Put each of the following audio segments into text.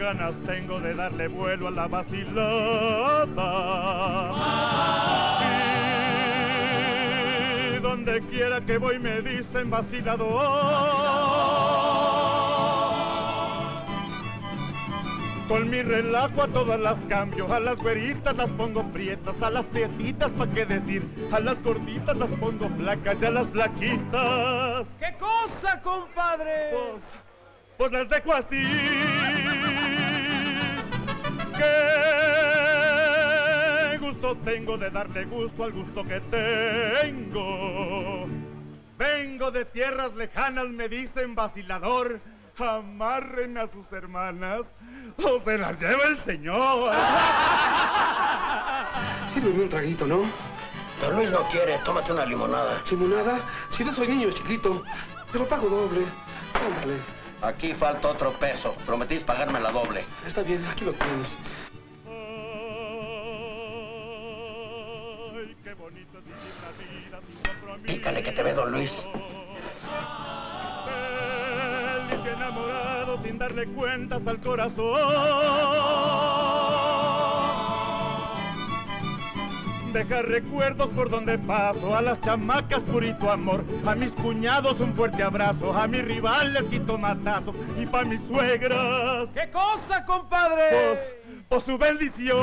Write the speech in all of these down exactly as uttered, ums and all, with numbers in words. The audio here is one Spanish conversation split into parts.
ganas tengo de darle vuelo a la vacilada. Y donde quiera que voy me dicen vacilador. Con mi relajo a todas las cambio, a las güeritas las pongo prietas, a las prietitas pa' qué decir, a las gorditas las pongo flacas y a las flaquitas. ¿Qué cosa, compadre? Pues, pues las dejo así. Qué gusto tengo de darle gusto al gusto que tengo. Vengo de tierras lejanas, me dicen vacilador. Amarren a sus hermanas o se las lleva el señor. Sírveme un traguito, ¿no? Don Luis no quiere, tómate una limonada. ¿Limonada? Si no soy niño chiquito, pero pago doble. Ándale. Aquí falta otro peso. Prometís pagarme la doble. Está bien, aquí lo tienes. Ay, qué bonito es vivir la vida sin compromiso. Pícale que te ve Don Luis. Feliz y enamorado sin darle cuentas al corazón. Deja recuerdos por donde paso, a las chamacas purito amor, a mis cuñados un fuerte abrazo, a mis rivales quito matazos y pa' mis suegras. ¿Qué cosa, compadre? Pues, pues su bendición.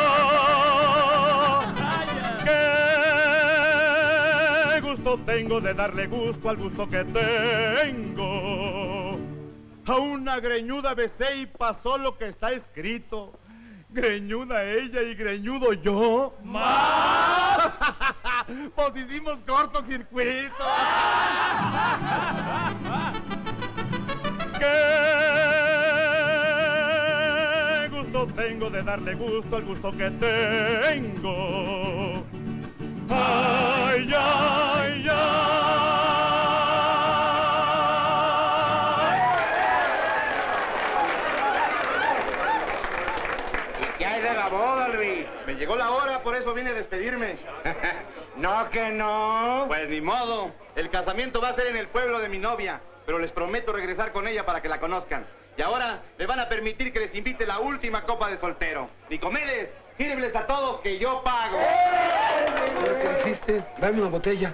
Qué gusto tengo de darle gusto al gusto que tengo. A una greñuda besé y pasó lo que está escrito. Greñuda ella y greñudo yo. ¿Más? Pues hicimos cortocircuito. Qué gusto tengo de darle gusto al gusto que tengo. Ay, ay, ay. ¿Qué hay de la boda, Luis? Me llegó la hora, por eso vine a despedirme. No, que no. Pues ni modo. El casamiento va a ser en el pueblo de mi novia, pero les prometo regresar con ella para que la conozcan. Y ahora le van a permitir que les invite la última copa de soltero. Nicomedes, sírveles a todos que yo pago. ¿Qué hiciste? Dame una botella.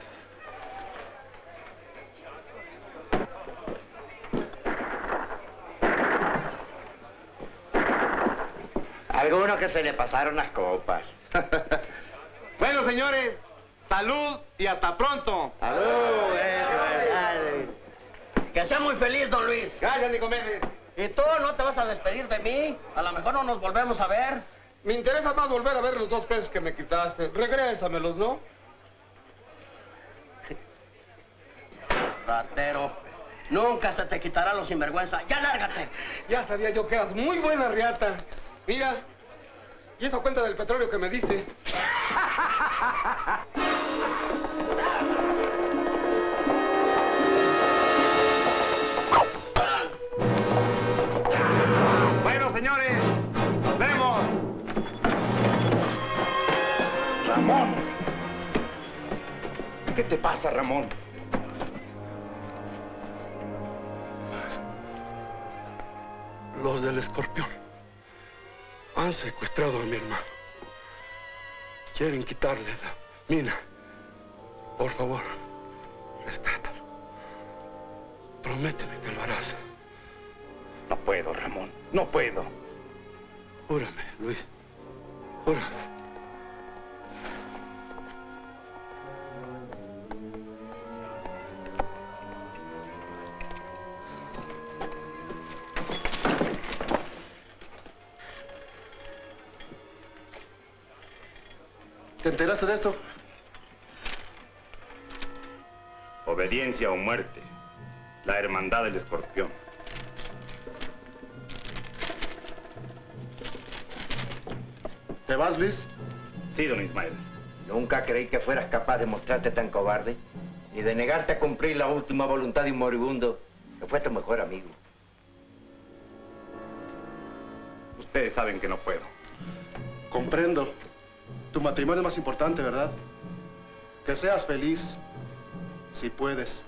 Algunos que se le pasaron las copas. Bueno, señores, salud y hasta pronto. Salud, eh, Que sea muy feliz, Don Luis. Gracias, Nicomedes. ¿Y tú no te vas a despedir de mí? A lo mejor no nos volvemos a ver. Me interesa más volver a ver los dos pesos que me quitaste. Regrésamelos, ¿no? Ratero. Nunca se te quitará lo sinvergüenza. ¡Ya lárgate! Ya sabía yo que eras muy buena riata. Mira, y esa cuenta del petróleo que me diste. Bueno, señores, nos vemos. Ramón. ¿Qué te pasa, Ramón? Los del Escorpión han secuestrado a mi hermano. Quieren quitarle la mina. Por favor, rescátalo. Prométeme que lo harás. No puedo, Ramón. No puedo. Júrame, Luis. Júrame. ¿Te enteraste de esto? Obediencia o muerte. La hermandad del Escorpión. ¿Te vas, Luis? Sí, don Ismael. Nunca creí que fueras capaz de mostrarte tan cobarde, ni de negarte a cumplir la última voluntad de un moribundo que fue tu mejor amigo. Ustedes saben que no puedo. Comprendo. Tu matrimonio es más importante, ¿verdad? Que seas feliz, si puedes.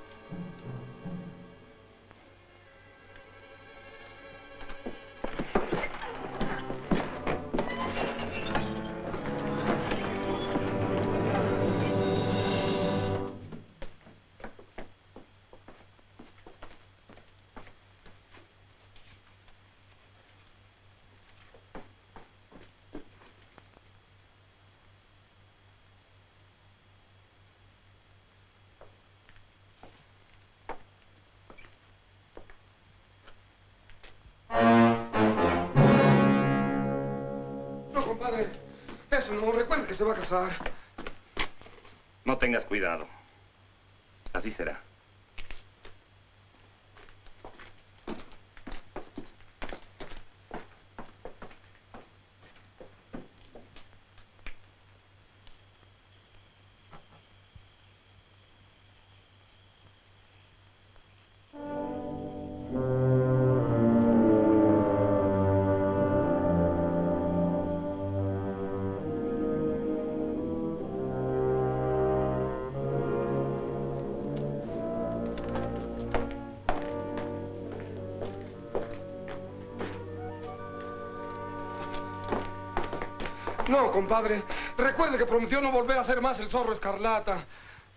compadre. Eso no, recuerde que se va a casar. No tengas cuidado. Así será. No, compadre. Recuerde que prometió no volver a hacer más el zorro escarlata.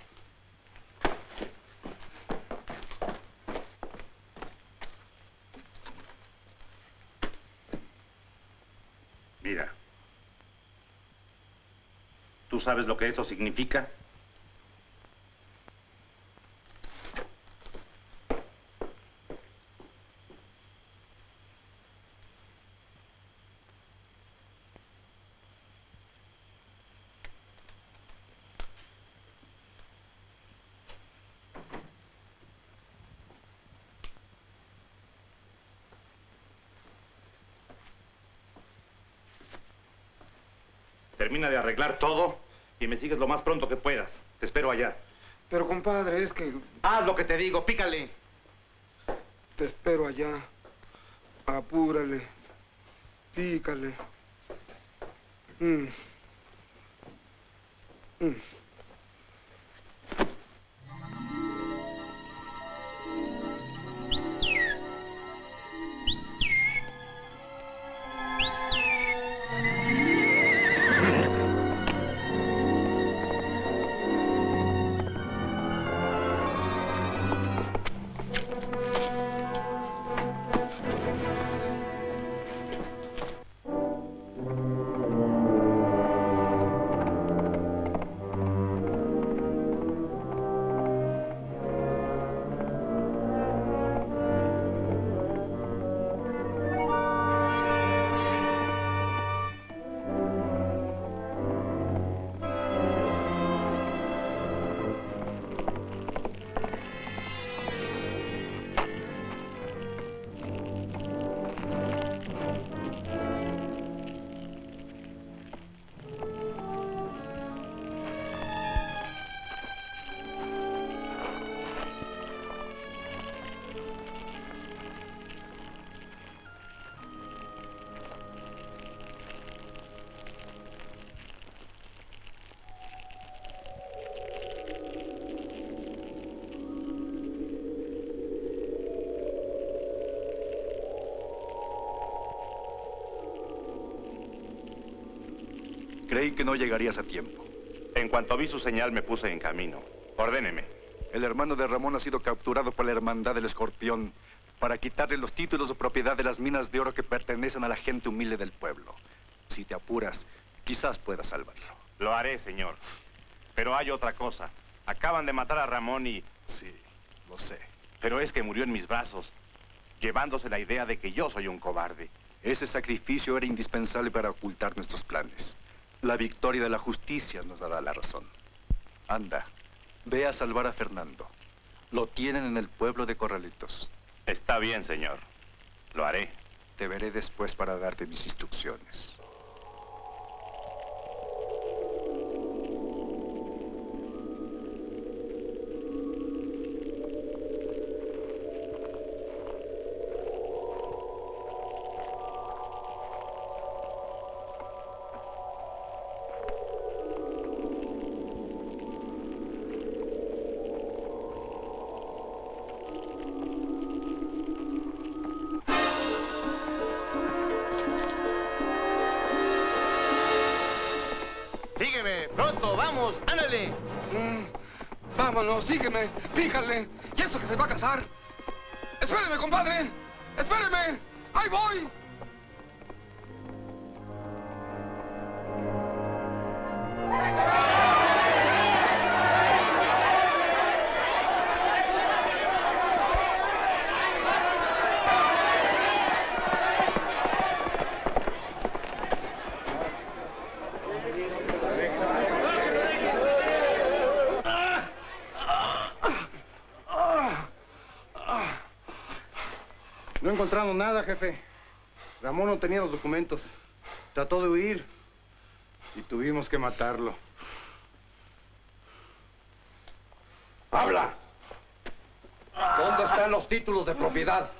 Mira. ¿Tú sabes lo que eso significa? Termina de arreglar todo y me sigues lo más pronto que puedas. Te espero allá. Pero, compadre, es que... Haz lo que te digo, pícale. Te espero allá. Apúrale. Pícale. Mm. Mm. Creí que no llegarías a tiempo. En cuanto vi su señal, me puse en camino. Ordéneme. El hermano de Ramón ha sido capturado por la Hermandad del Escorpión para quitarle los títulos o propiedad de las minas de oro que pertenecen a la gente humilde del pueblo. Si te apuras, quizás puedas salvarlo. Lo haré, señor. Pero hay otra cosa. Acaban de matar a Ramón y... Sí, lo sé. Pero es que murió en mis brazos, llevándose la idea de que yo soy un cobarde. Ese sacrificio era indispensable para ocultar nuestros planes. La victoria de la justicia nos dará la razón. Anda, ve a salvar a Fernando. Lo tienen en el pueblo de Corralitos. Está bien, señor. Lo haré. Te veré después para darte mis instrucciones. Vámonos, sígueme, fíjale. ¿Y eso que se va a casar? ¡Espéreme, compadre! ¡Espéreme! ¡Ahí voy! No encontramos nada, jefe. Ramón no tenía los documentos. Trató de huir y tuvimos que matarlo. ¡Habla! ¿Dónde están los títulos de propiedad?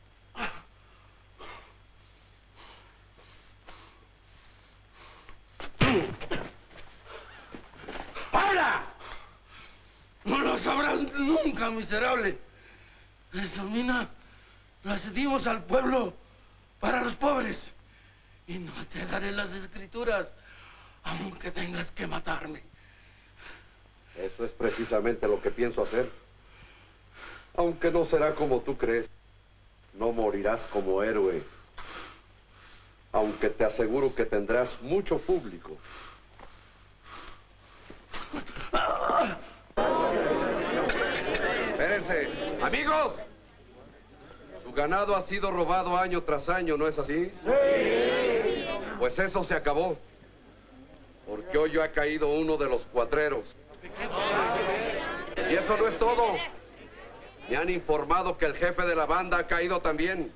¡Habla! No lo sabrán nunca, miserable. Esa mina la cedimos al pueblo para los pobres. Y no te daré las escrituras, aunque tengas que matarme. Eso es precisamente lo que pienso hacer. Aunque no será como tú crees. No morirás como héroe. Aunque te aseguro que tendrás mucho público. Espérense. Amigos, su ganado ha sido robado año tras año, ¿no es así? Sí. Pues eso se acabó. Porque hoy ha caído uno de los cuatreros. Y eso no es todo. Me han informado que el jefe de la banda ha caído también.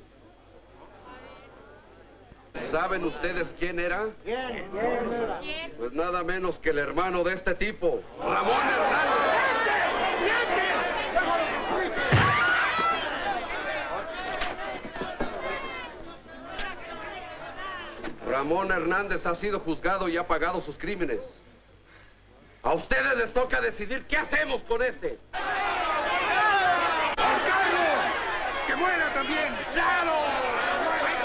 ¿Saben ustedes quién era? Pues nada menos que el hermano de este tipo, Ramón Hernández. Ramón Hernández ha sido juzgado y ha pagado sus crímenes. A ustedes les toca decidir qué hacemos con este. ¡Ahorcarlo! ¡Que muera también! ¡Claro! ¡Hay que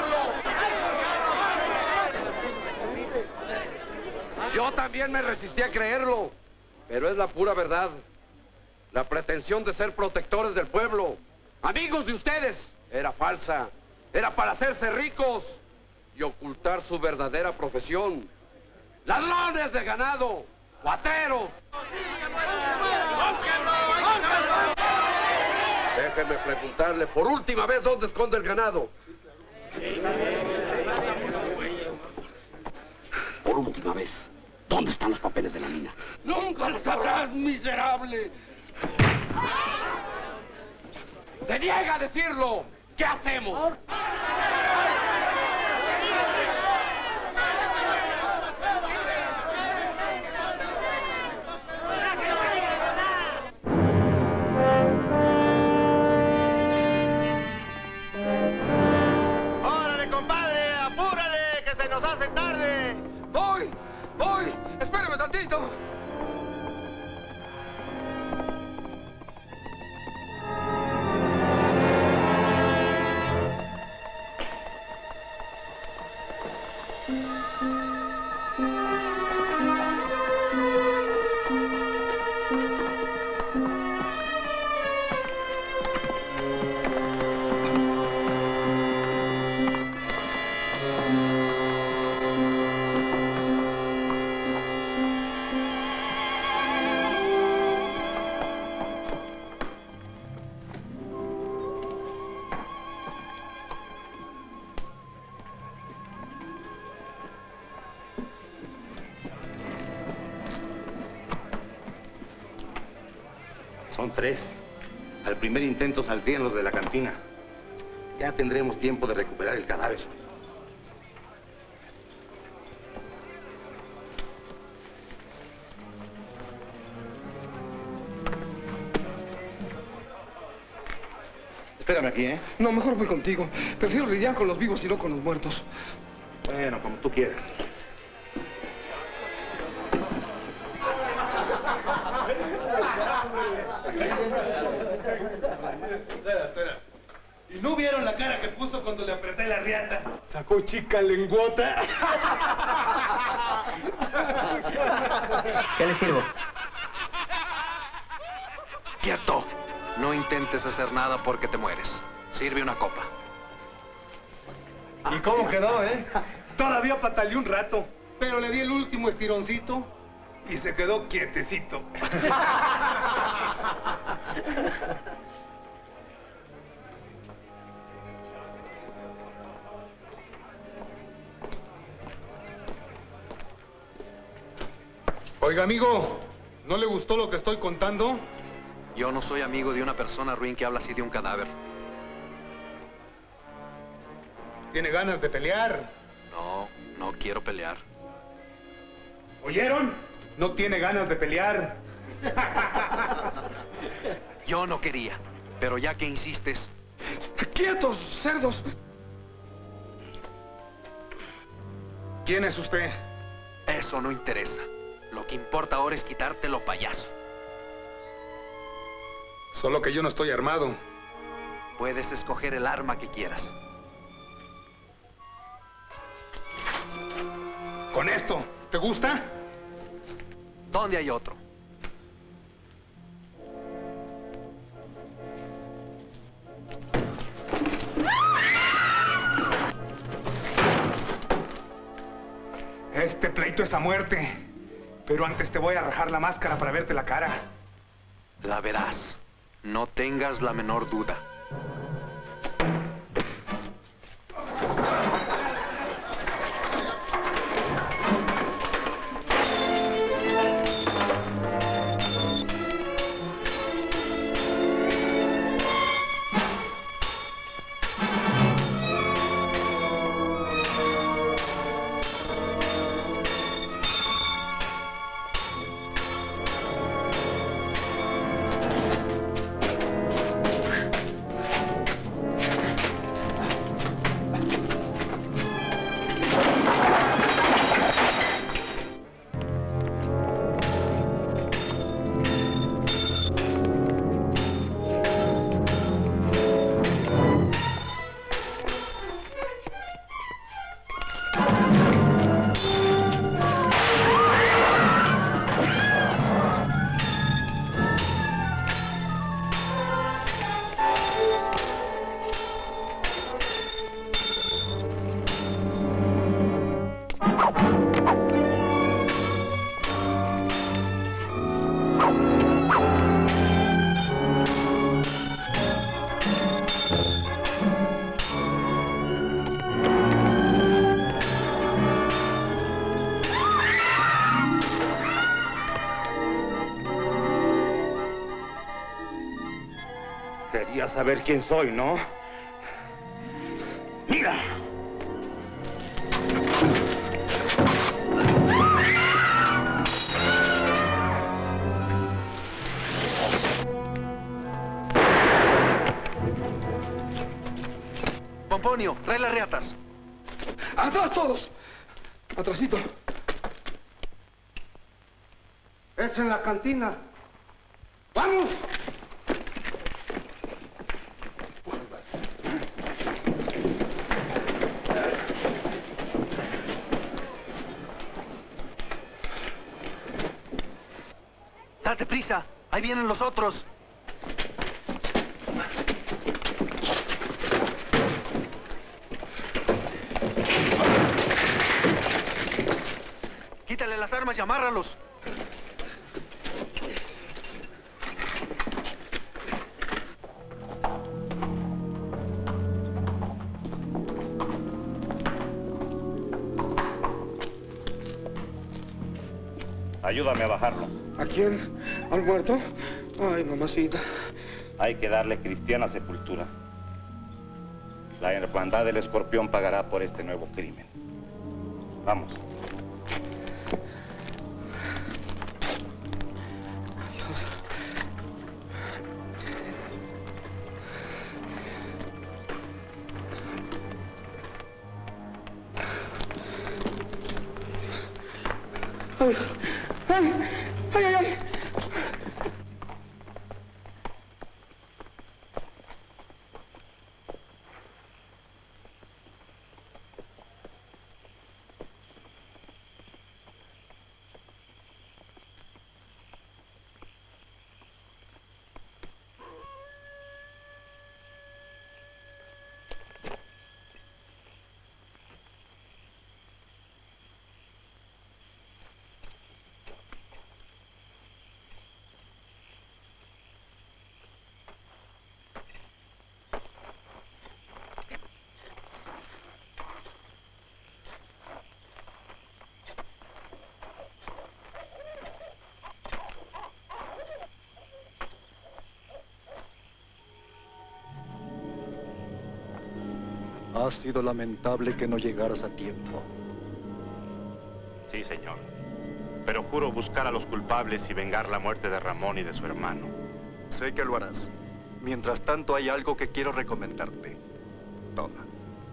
ahorcarlo! Yo también me resistí a creerlo, pero es la pura verdad. La pretensión de ser protectores del pueblo, amigos de ustedes, era falsa. Era para hacerse ricos y ocultar su verdadera profesión. ¡Ladrones de ganado! ¡Cuateros! Déjenme preguntarle por última vez dónde esconde el ganado. Por última vez, ¿dónde están los papeles de la mina? Nunca lo sabrás, miserable. ¡Se niega a decirlo! ¿Qué hacemos? ¡Nos hace tarde! ¡Voy! ¡Voy! ¡Espérame tantito! Son tres. Al primer intento saldrían los de la cantina. Ya tendremos tiempo de recuperar el cadáver. Espérame aquí, ¿eh? No, mejor voy contigo. Prefiero lidiar con los vivos y no con los muertos. Bueno, como tú quieras. Espera, espera. ¿Y no vieron la cara que puso cuando le apreté la riata? Sacó chica lenguota. ¿Qué le sirvo? ¡Quieto! No intentes hacer nada porque te mueres. Sirve una copa. ¿Y cómo quedó, eh? Todavía pataleó un rato, pero le di el último estironcito y se quedó quietecito. Oiga, amigo, ¿no le gustó lo que estoy contando? Yo no soy amigo de una persona ruin que habla así de un cadáver. ¿Tiene ganas de pelear? No, no quiero pelear. ¿Oyeron? No tiene ganas de pelear. Yo no quería, pero ya que insistes... ¡Quietos, cerdos! ¿Quién es usted? Eso no interesa. Lo que importa ahora es quitártelo, payaso. Solo que yo no estoy armado. Puedes escoger el arma que quieras. Con esto, ¿te gusta? ¿Dónde hay otro? Este pleito es a muerte. Pero antes te voy a rajar la máscara para verte la cara. La verás. No tengas la menor duda. Querías saber quién soy, ¿no? ¡Mira! Pomponio, trae las reatas. ¡Atrás todos! Atrasito. Es en la cantina. ¡Vamos! Date prisa, ahí vienen los otros. Quítale las armas y amárralos. Ayúdame a bajarlo. ¿A quién? ¿Al muerto? Ay, mamacita. Hay que darle cristiana sepultura. La hermandad del escorpión pagará por este nuevo crimen. Vamos. Ay, ay, ay, ay, ay. Ha sido lamentable que no llegaras a tiempo. Sí, señor. Pero juro buscar a los culpables y vengar la muerte de Ramón y de su hermano. Sé que lo harás. Mientras tanto, hay algo que quiero recomendarte. Toma.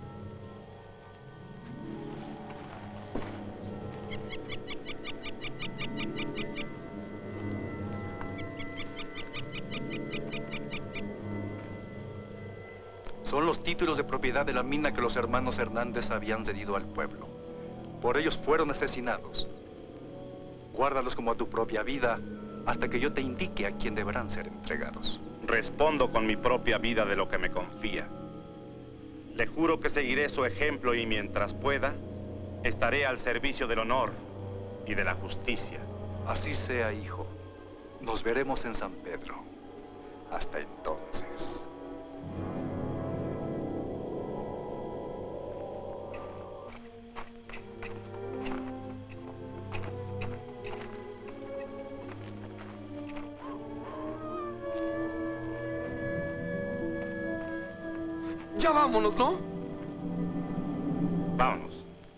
Son los títulos de propiedad de la mina que los hermanos Hernández habían cedido al pueblo. Por ellos fueron asesinados. Guárdalos como a tu propia vida hasta que yo te indique a quién deberán ser entregados. Respondo con mi propia vida de lo que me confía. Le juro que seguiré su ejemplo y mientras pueda, estaré al servicio del honor y de la justicia. Así sea, hijo. Nos veremos en San Pedro. Hasta entonces. Ya vámonos, ¿no? Vámonos.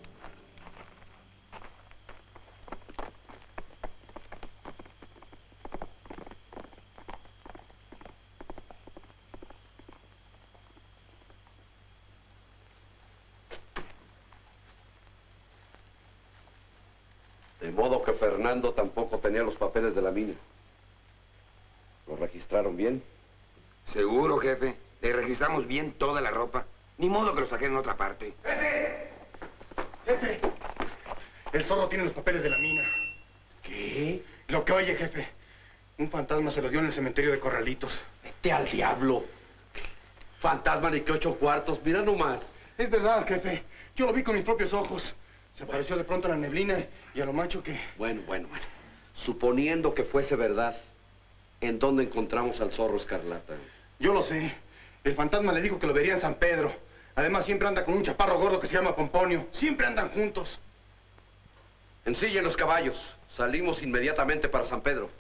De modo que Fernando tampoco tenía los papeles de la mina. ¿Lo registraron bien? Seguro, jefe. Le registramos bien toda la ropa. Ni modo que los trajeron en otra parte. ¡Jefe! ¡Jefe! El zorro tiene los papeles de la mina. ¿Qué? Lo que oye, jefe. Un fantasma se lo dio en el cementerio de Corralitos. Vete al diablo. Fantasma ni que ocho cuartos. Mira nomás. Es verdad, jefe. Yo lo vi con mis propios ojos. Se apareció de pronto en la neblina y a lo macho que... Bueno, bueno, bueno. Suponiendo que fuese verdad, ¿en dónde encontramos al zorro escarlata? Yo lo sé. El fantasma le dijo que lo vería en San Pedro. Además, siempre anda con un chaparro gordo que se llama Pomponio. Siempre andan juntos. Ensillen los caballos. Salimos inmediatamente para San Pedro.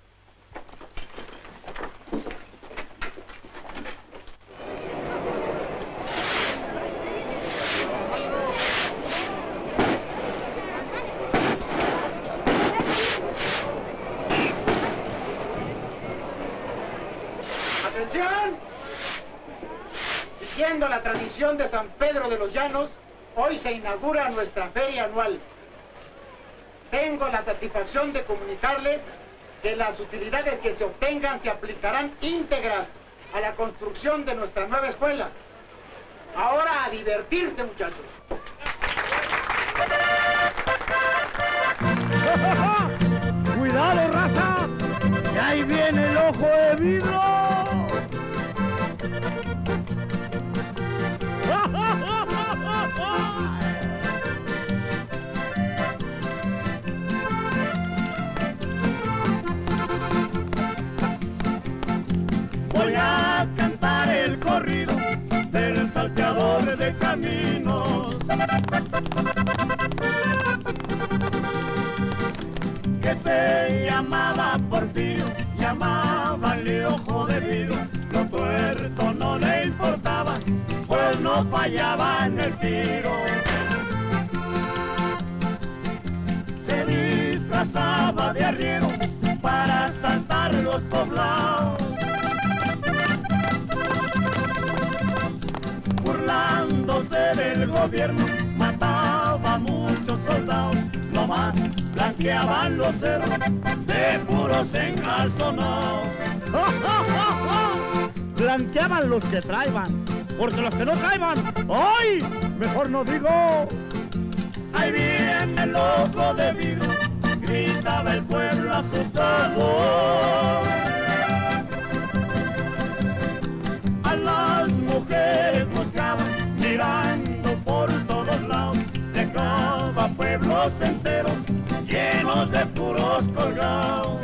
¡Atención! Siguiendo la tradición de San Pedro de los Llanos, hoy se inaugura nuestra feria anual. Tengo la satisfacción de comunicarles que las utilidades que se obtengan se aplicarán íntegras a la construcción de nuestra nueva escuela. Ahora a divertirse, muchachos. ¡Cuidado, raza! ¡Que ahí viene el ojo de vidrio! Voy a cantar el corrido del salteador de caminos, que se llamaba Porfirio, llamabanle ojo de vidrio. Lo tuerto no le importaba, pues no fallaba en el tiro. Se disfrazaba de arriero para asaltar los poblados, burlándose del gobierno, mataba a muchos soldados, nomás blanqueaban los cerros de puros encalzonados. ¡Oh, oh, oh, oh! Blanqueaban los que traían, porque los que no traían, ¡ay! Mejor no digo. Ahí viene el ojo de vidrio, gritaba el pueblo asustado. A las mujeres buscaban, mirando por todos lados, dejaba pueblos enteros llenos de puros colgados.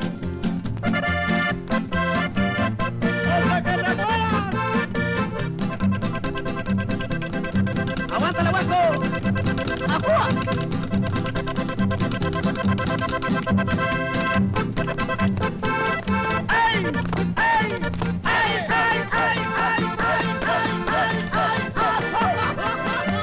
¡Hasta que te mueras! ¡Aguántale, hueco! ¡Ajúa! ¡Ey! ¡Ey! ¡Ey! ¡Ey! ¡Ey! ¡Ey! ¡Ey! ¡Ey! ¡Ey! ¡Ey!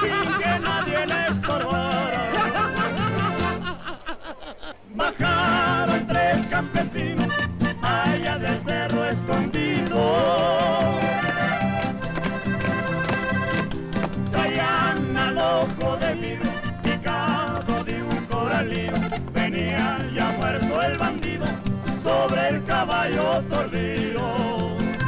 sin que nadie le estorbara. Bajaron tres campesinos allá del cerro escondido. Traían al ojo de vidrio picado de un coralillo. Venía ya muerto el bandido sobre el caballo tordillo.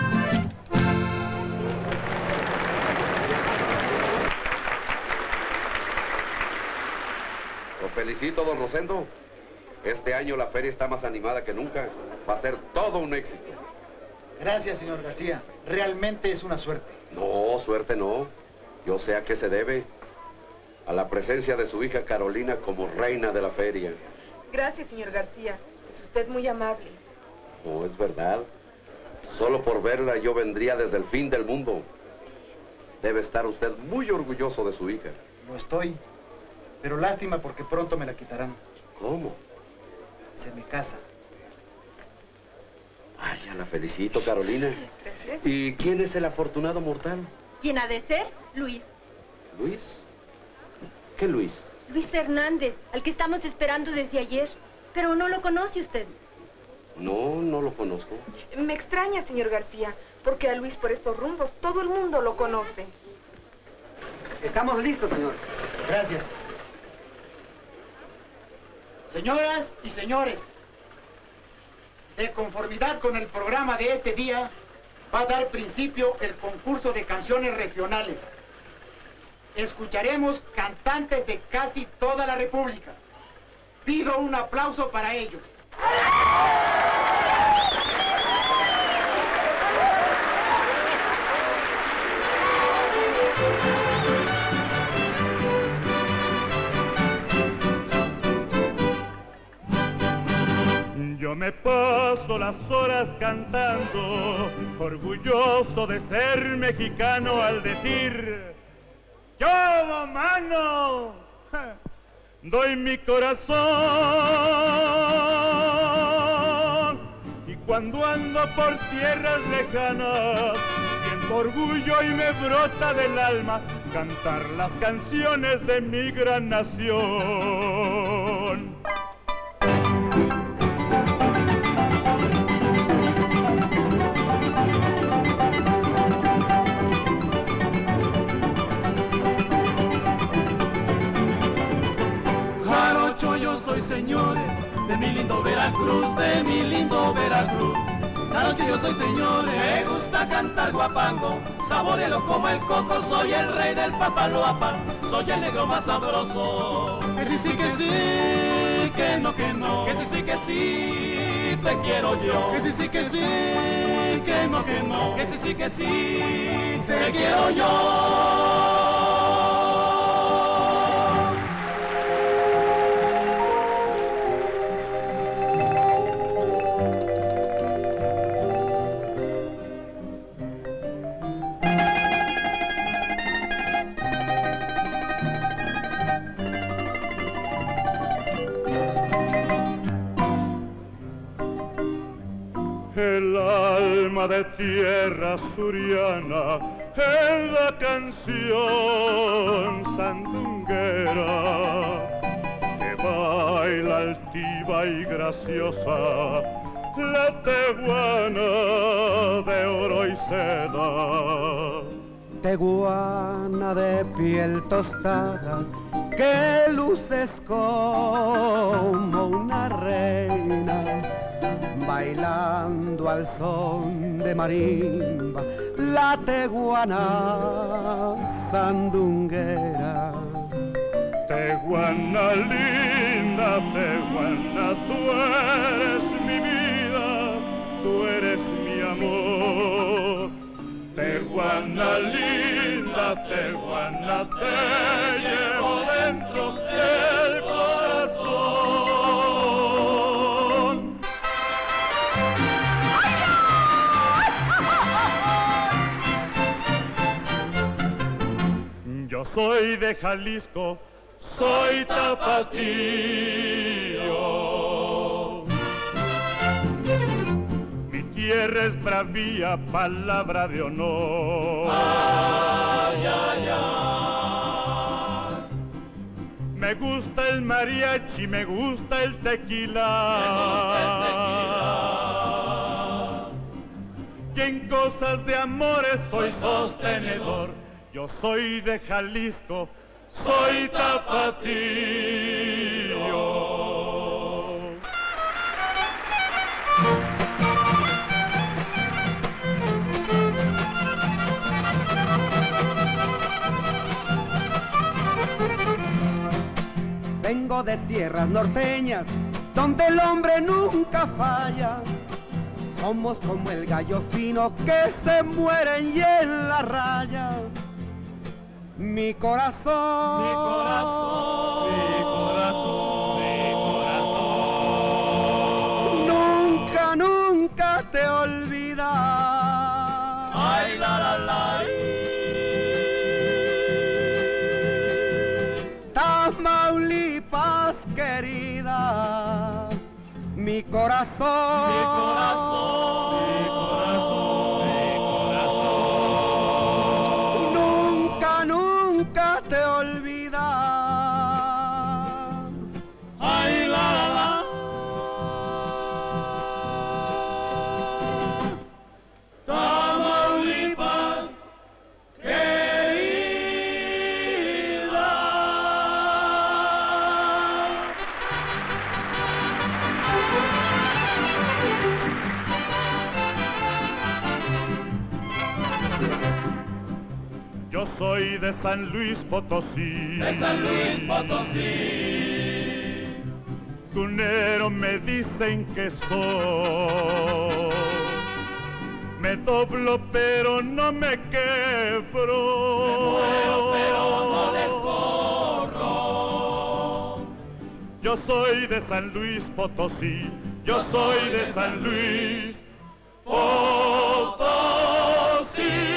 Lo felicito, don Rosendo. Este año la feria está más animada que nunca. Va a ser todo un éxito. Gracias, señor García. Realmente es una suerte. No, suerte no. Yo sé a qué se debe. A la presencia de su hija Carolina como reina de la feria. Gracias, señor García. Es usted muy amable. No, es verdad. Solo por verla yo vendría desde el fin del mundo. Debe estar usted muy orgulloso de su hija. Lo estoy. Pero lástima porque pronto me la quitarán. ¿Cómo? Se me casa. Ay, ya la felicito, Carolina. Gracias. ¿Y quién es el afortunado mortal? ¿Quién ha de ser? Luis. ¿Luis? ¿Qué Luis? Luis Fernández, al que estamos esperando desde ayer. Pero no lo conoce usted. No, no lo conozco. Me extraña, señor García, porque a Luis por estos rumbos todo el mundo lo conoce. Estamos listos, señor. Gracias. Señoras y señores, de conformidad con el programa de este día, va a dar principio el concurso de canciones regionales. Escucharemos cantantes de casi toda la República. Pido un aplauso para ellos. Yo me paso las horas cantando, orgulloso de ser mexicano al decir: yo, mano, doy mi corazón. Y cuando ando por tierras lejanas, siento orgullo y me brota del alma cantar las canciones de mi gran nación. Yo soy, señores, de mi lindo Veracruz, de mi lindo Veracruz. Claro que yo soy, señores, me gusta cantar guapango, saborelo como el coco, soy el rey del papaloapan, soy el negro más sabroso. Que sí, sí, que sí, que no, que no, que sí, sí, que sí, te quiero yo. Que sí, sí, que sí, que no, que no, que sí, sí, que sí, te quiero yo. El alma de tierra suriana es la canción sandunguera que baila altiva y graciosa la teguana de oro y seda. Teguana de piel tostada que luces como una reina, bailando al son de marimba, la teguana sandunguera. Teguana linda, teguana, tú eres mi vida, tú eres mi amor. Teguana linda, teguana, te llevo dentro del corazón. Yo soy de Jalisco, soy tapatío. Mi tierra es bravía, palabra de honor. Ay, ay, ay. Me gusta el mariachi, me gusta el tequila. Me gusta el tequila. Y en cosas de amores soy sostenedor. Yo soy de Jalisco, soy tapatío. Vengo de tierras norteñas, donde el hombre nunca falla. Somos como el gallo fino que se mueren y en la raya. Mi corazón, mi corazón, mi corazón, mi corazón. Nunca, nunca te olvida. Ay, la, la, la. Tamaulipas querida, mi corazón, mi corazón, mi corazón, mi corazón. Nunca, nunca te olvida. Ay, la, la, la. Tamaulipas Yo soy de San Luis Potosí. De San Luis Potosí. Cunero me dicen que soy. Me doblo pero no me quebro. Me muero pero no descorro. Yo soy de San Luis Potosí. Yo soy de San Luis Potosí.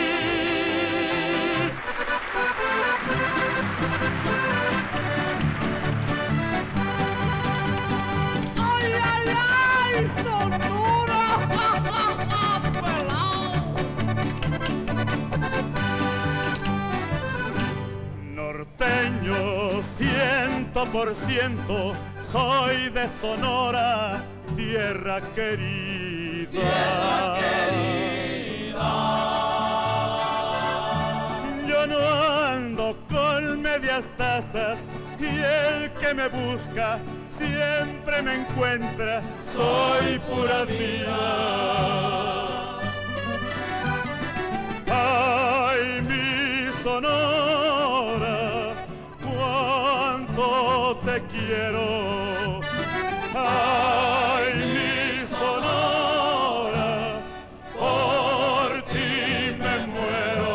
Norteño, ciento por ciento, soy de Sonora, tierra querida. Tierra querida. Yo no ando con medias tazas y el que me busca siempre me encuentra, soy pura vida. Ay, mi Sonora, cuánto te quiero. Ay, mi Sonora, por ti me muero.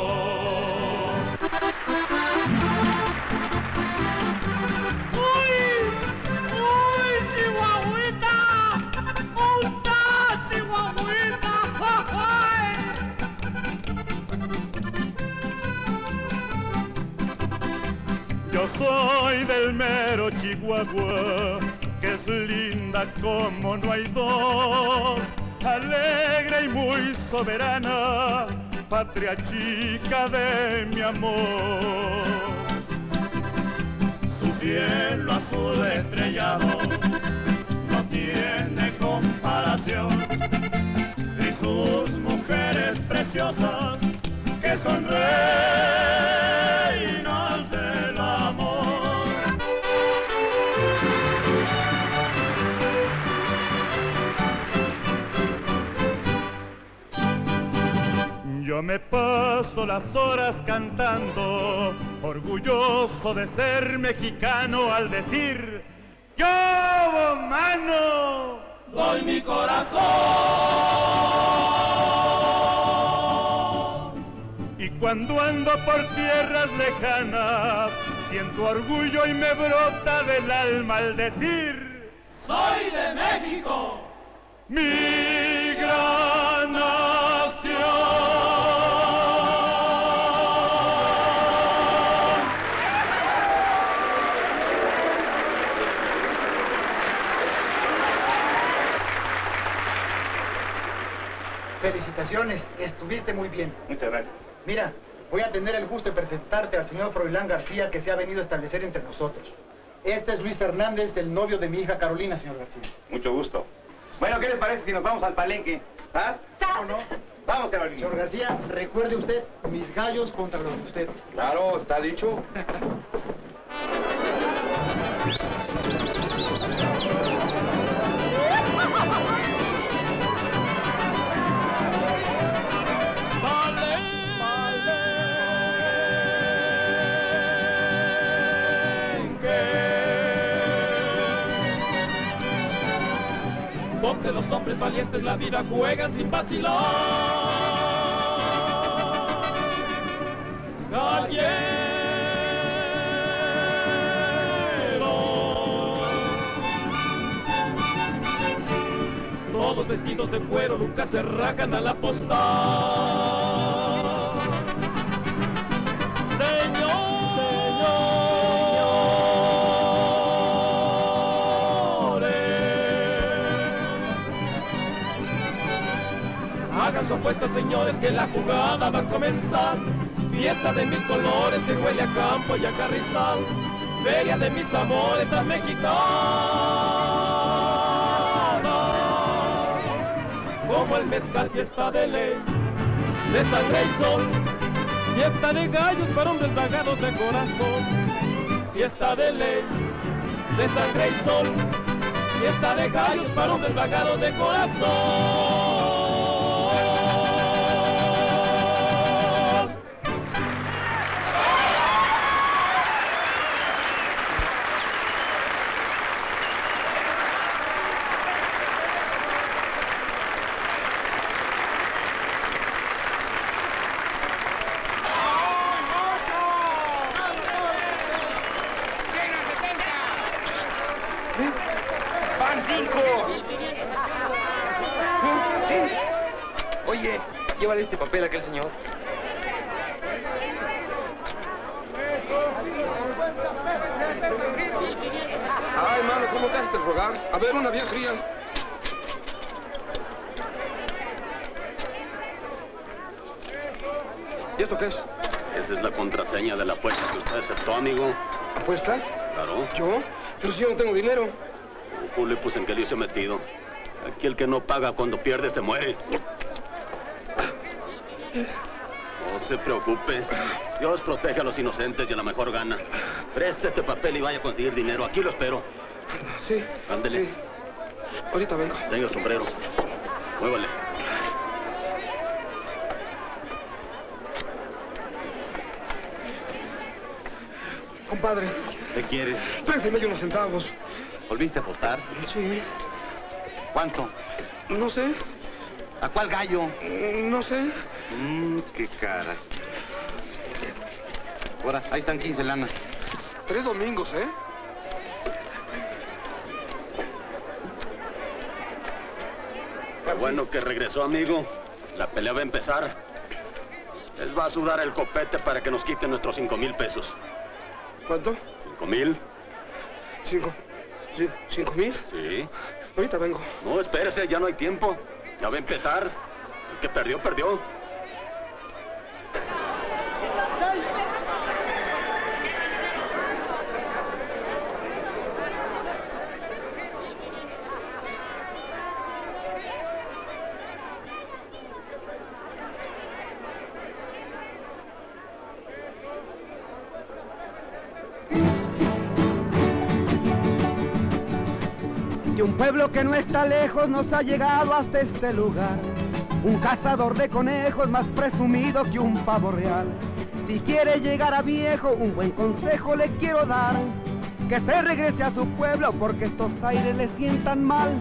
¡Uy! ¡Uy, Chihuahuita! ¡Unta, Chihuahuita! ¡Ay! Yo soy del mero Chihuahua, que es linda como no hay dos, alegre y muy soberana, patria chica de mi amor. Su cielo azul estrellado no tiene comparación, y sus mujeres preciosas que son reinas del amor. Yo me paso las horas cantando, orgulloso de ser mexicano al decir, yo, mano, doy mi corazón. Y cuando ando por tierras lejanas, siento orgullo y me brota del alma al decir, soy de México, mi gran nación. Felicitaciones, estuviste muy bien. Muchas gracias. Mira, voy a tener el gusto de presentarte al señor Froilán García, que se ha venido a establecer entre nosotros. Este es Luis Fernández, el novio de mi hija Carolina, señor García. Mucho gusto. Bueno, ¿qué les parece si nos vamos al palenque? ¿Ah? ¿O no? Vamos, Carolina. Señor García, recuerde usted, mis gallos contra los de usted. Claro, está dicho. Donde los hombres valientes la vida juegan sin vacilar. Gallero, todos vestidos de cuero, nunca se rajan al apostar. Señor, hagan su apuesta, señores, que la jugada va a comenzar. Fiesta de mil colores que huele a campo y a carrizal. Feria de mis amores tan mexicana. Como el mezcal, fiesta de ley, de sangre y sol. Fiesta de gallos para hombres vagados de corazón. Fiesta de ley, de sangre y sol. Fiesta de gallos para hombres vagados de corazón. Oye, llévale este papel a aquel señor. Ay, mano, ¿cómo te has de rogar? A ver, una bien fría. ¿Y esto qué es? Esa es la contraseña de la apuesta que usted aceptó, amigo. ¿Apuesta? Claro. ¿Yo? Pero si yo no tengo dinero. Julio, pues en qué lío se ha metido. Aquí el que no paga cuando pierde se muere. No se preocupe. Dios protege a los inocentes y a la mejor gana. Preste este papel y vaya a conseguir dinero. Aquí lo espero. Sí. Ándele. Sí. Ahorita vengo. Tenga el sombrero. Muévale. Compadre. ¿Qué quieres? Préstame unos centavos. ¿Volviste a apostar? Sí. ¿Cuánto? No sé. ¿A cuál gallo? No sé. Mmm, qué cara. Ahora, ahí están quince lanas. Tres domingos, ¿eh? Qué bueno que regresó, amigo. La pelea va a empezar. Les va a sudar el copete para que nos quiten nuestros cinco mil pesos. ¿Cuánto? ¿Cinco mil? Cinco. ¿Sí? ¿Cinco mil? Sí. Ahorita vengo. No, espérese, ya no hay tiempo. Ya va a empezar. El que perdió, perdió. Que un pueblo que no está lejos nos ha llegado hasta este lugar. Un cazador de conejos más presumido que un pavo real. Si quiere llegar a viejo, un buen consejo le quiero dar. Que se regrese a su pueblo porque estos aires le sientan mal.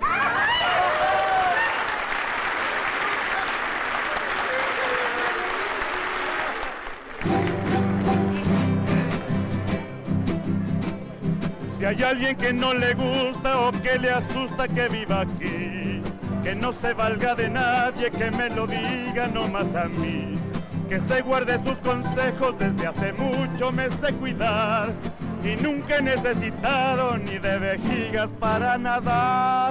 Si hay alguien que no le gusta o que le asusta que viva aquí, que no se valga de nadie, que me lo diga nomás a mí. Que se guarde sus consejos, desde hace mucho me sé cuidar. Y nunca he necesitado ni de vejigas para nadar.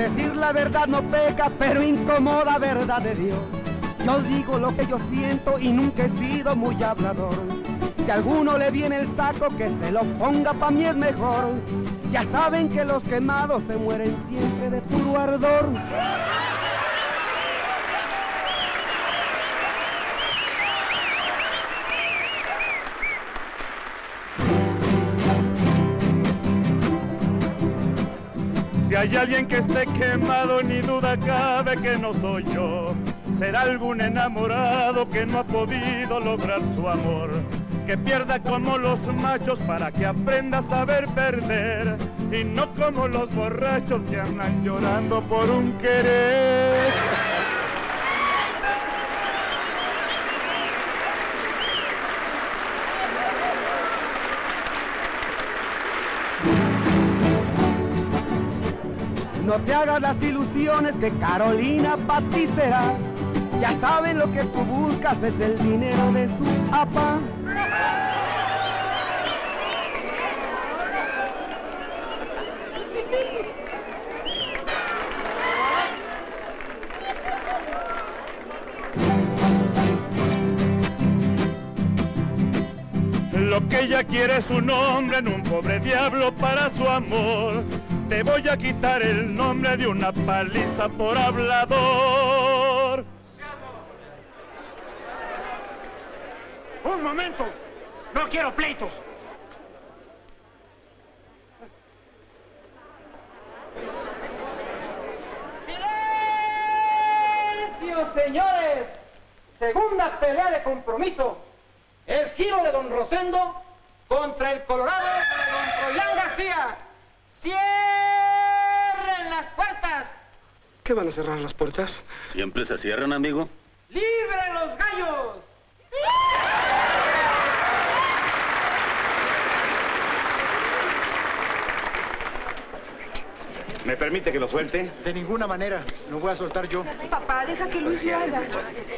decir la verdad no peca, pero incomoda, verdad de Dios. Yo digo lo que yo siento y nunca he sido muy hablador. Si a alguno le viene el saco, que se lo ponga, pa' mí es mejor. Ya saben que los quemados se mueren siempre de puro ardor. Si hay alguien que esté quemado, ni duda cabe que no soy yo. Será algún enamorado que no ha podido lograr su amor. Que pierda como los machos para que aprenda a saber perder. Y no como los borrachos que andan llorando por un querer. No te hagas las ilusiones que Carolina pa' ti será. Ya saben lo que tú buscas es el dinero de su papá. Lo que ella quiere es un hombre en un pobre diablo para su amor. Te voy a quitar el nombre de una paliza por hablador. ¡Un momento! ¡No quiero pleitos! ¡Silencio, señores! Segunda pelea de compromiso. El giro de don Rosendo contra el Colorado de don Troyán García. ¡Cierren las puertas! ¿Qué van a cerrar las puertas? ¿Siempre se cierran, amigo? ¡Libre los gallos! ¿Me permite que lo suelte? De ninguna manera. Lo voy a soltar yo. Papá, deja que Luis lo haga.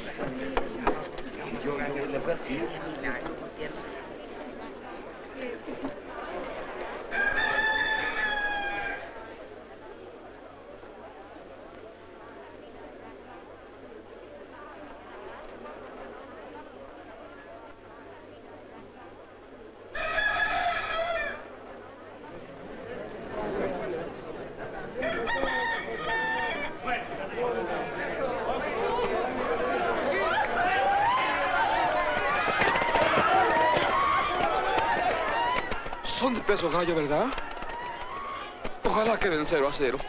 Son de peso gallo, ¿verdad? Ojalá queden cero a cero.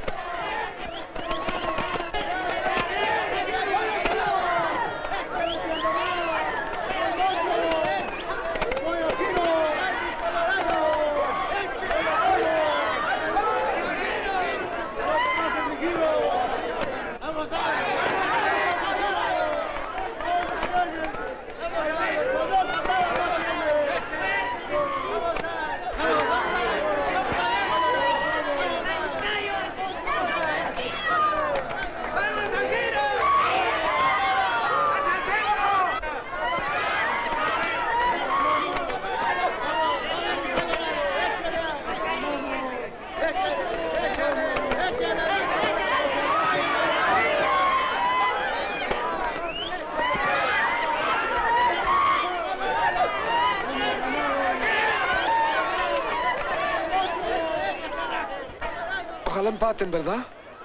Ojalá empaten, ¿verdad?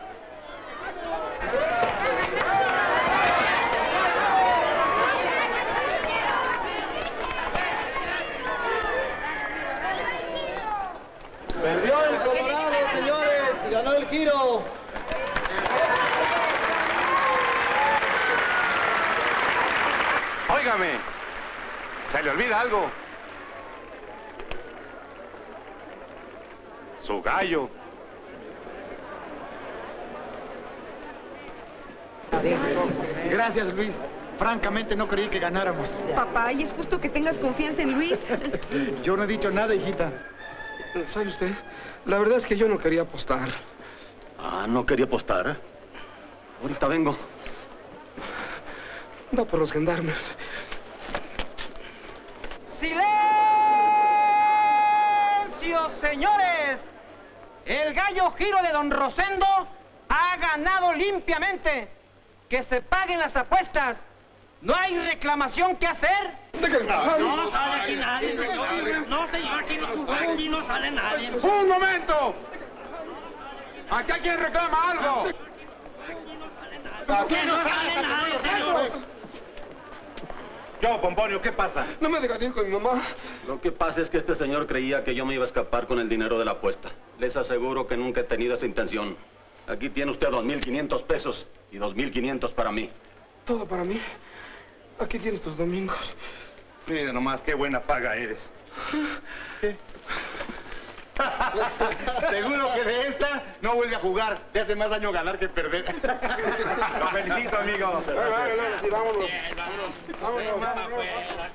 Perdió el Colorado, señores, y ganó el giro. Óigame, ¿se le olvida algo? Su gallo. Gracias, Luis. Francamente no creí que ganáramos. Papá, ¿y es justo que tengas confianza en Luis? Yo no he dicho nada, hijita. ¿Sabe usted? La verdad es que yo no quería apostar. Ah, ¿no quería apostar? Ahorita vengo. Va por los gendarmes. ¡Silencio, señores! El gallo giro de don Rosendo ha ganado limpiamente. Que se paguen las apuestas. ¿No hay reclamación que hacer? No sale aquí nadie. No, señor, aquí no, aquí no sale nadie. ¡Un momento! ¡Aquí hay quien reclama algo! Aquí no sale nadie, señor. Yo, Pomponio, ¿qué pasa? No me dejan ir con mi mamá. Lo que pasa es que este señor creía que yo me iba a escapar con el dinero de la apuesta. Les aseguro que nunca he tenido esa intención. Aquí tiene usted dos mil quinientos pesos y dos mil quinientos para mí. Todo para mí. Aquí tienes tus domingos. Mira nomás, qué buena paga eres. ¿Qué? Seguro que de esta no vuelve a jugar. Te hace más daño ganar que perder. Lo felicito, amigo. Bueno, bueno, bueno, sí, vámonos. Bien, vámonos. Vámonos, vámonos. Afuera.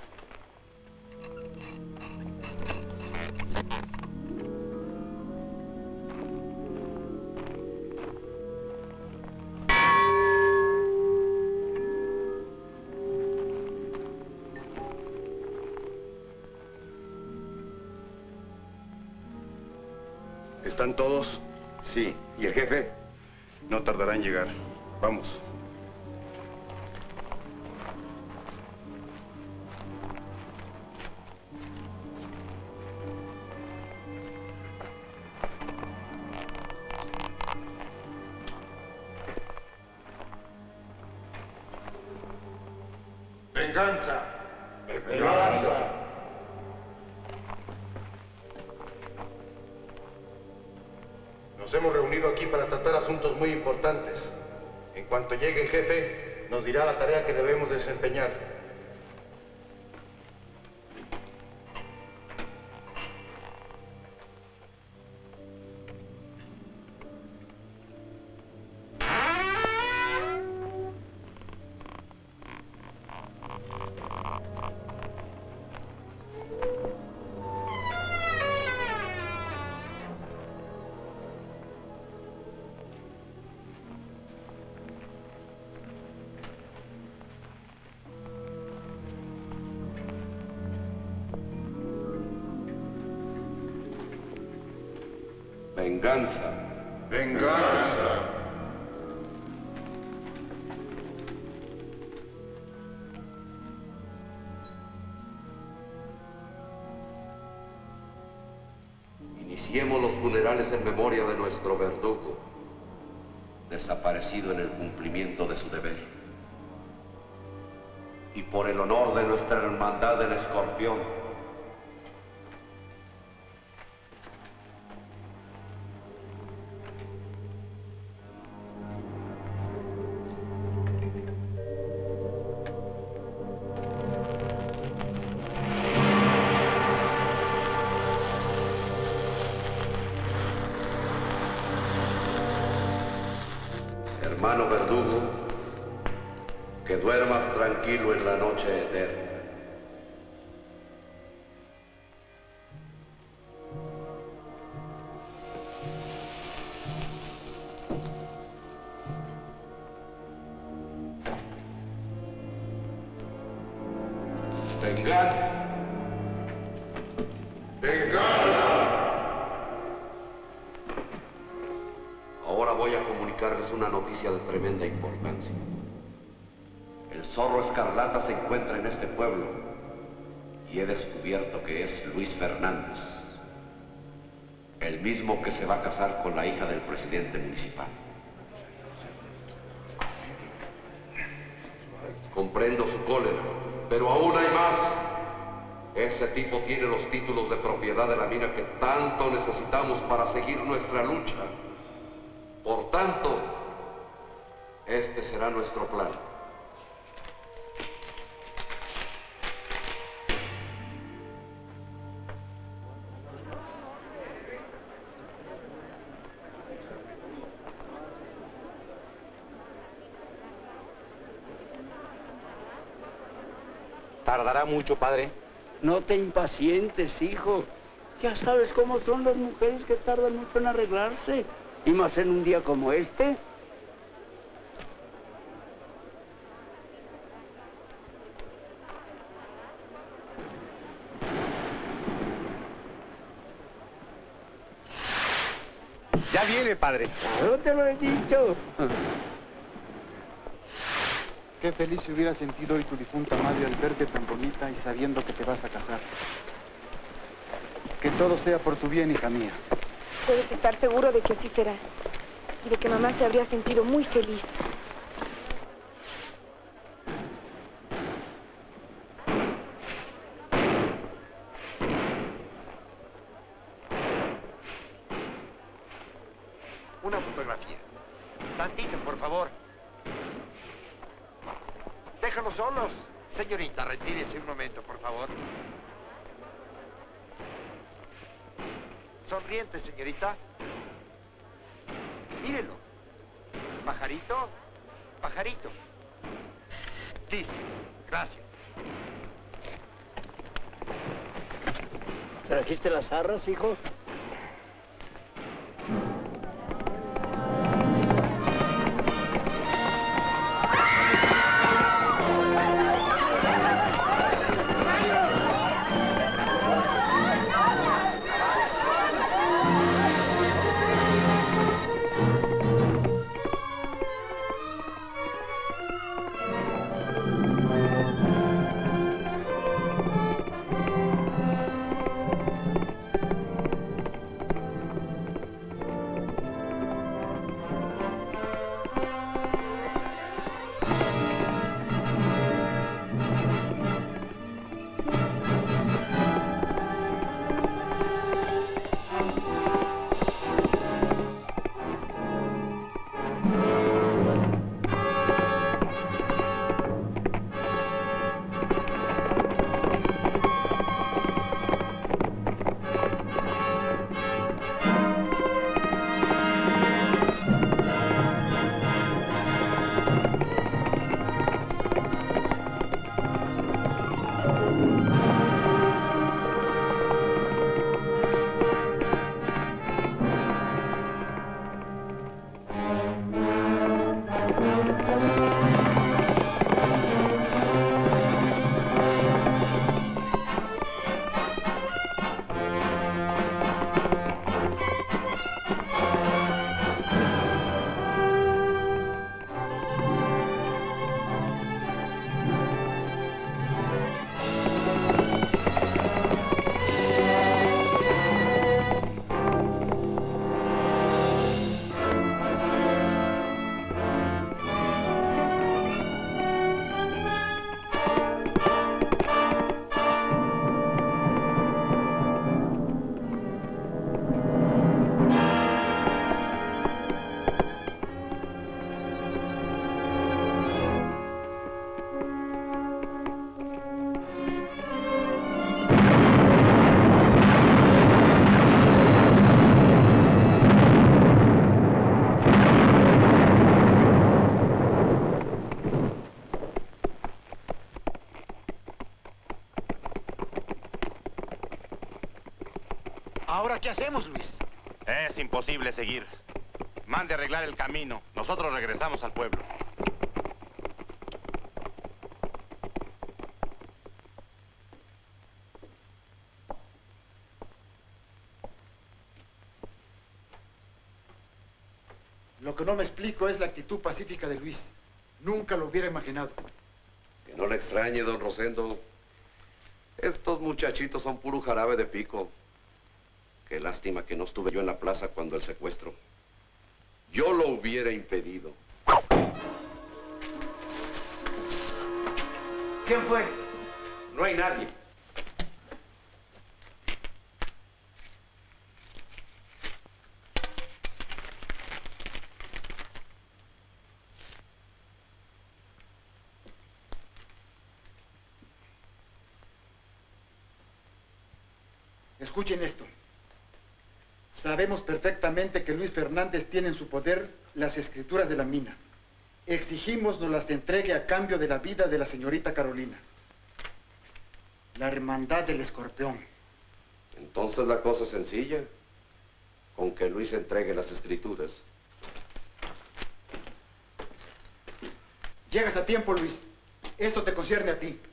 ¿Están todos? Sí. ¿Y el jefe? No tardará en llegar. Vamos. Venganza. Venganza. Nos hemos reunido aquí para tratar asuntos muy importantes. En cuanto llegue el jefe, nos dirá la tarea que debemos desempeñar. Venganza. Venganza. Iniciemos los funerales en memoria de nuestro verdugo, desaparecido en el cumplimiento de su deber. Y por el honor de nuestra hermandad del Escorpión, hermano verdugo, que duermas tranquilo en la noche eterna. Venganza. Venganza. Ahora voy a comunicarles una noticia de tremenda importancia. El zorro escarlata se encuentra en este pueblo y he descubierto que es Luis Fernández, el mismo que se va a casar con la hija del presidente municipal. Comprendo su cólera, pero aún hay más. Ese tipo tiene los títulos de propiedad de la mina que tanto necesitamos para seguir nuestra lucha. Por tanto, este será nuestro plan. ¿Tardará mucho, padre? No te impacientes, hijo. Ya sabes cómo son las mujeres que tardan mucho en arreglarse. Y más en un día como este. Ya Ya viene, padre. No te lo he dicho. Qué feliz se hubiera sentido hoy tu difunta madre al verte tan bonita y sabiendo que te vas a casar. Que todo sea por tu bien, hija mía. Puedes estar seguro de que así será. Y de que mamá se habría sentido muy feliz. Una fotografía. Tantito, por favor. Déjanos solos. Señorita, retírese un momento, por favor. Sonriente, señorita. Mírelo. Pajarito. Pajarito. Listo. Gracias. ¿Trajiste las arras, hijo? ¿Ahora qué hacemos, Luis? Es imposible seguir. Mande arreglar el camino. Nosotros regresamos al pueblo. Lo que no me explico es la actitud pacífica de Luis. Nunca lo hubiera imaginado. Que no le extrañe, don Rosendo. Estos muchachitos son puro jarabe de pico. Qué lástima que no estuve yo en la plaza cuando el secuestro. Yo lo hubiera impedido. ¿Quién fue? No hay nadie. Escuchen esto. Sabemos perfectamente que Luis Fernández tiene en su poder las escrituras de la mina. Exigimos nos las entregue a cambio de la vida de la señorita Carolina. La hermandad del escorpión. Entonces la cosa es sencilla. Con que Luis entregue las escrituras. Llegas a tiempo, Luis. Esto te concierne a ti.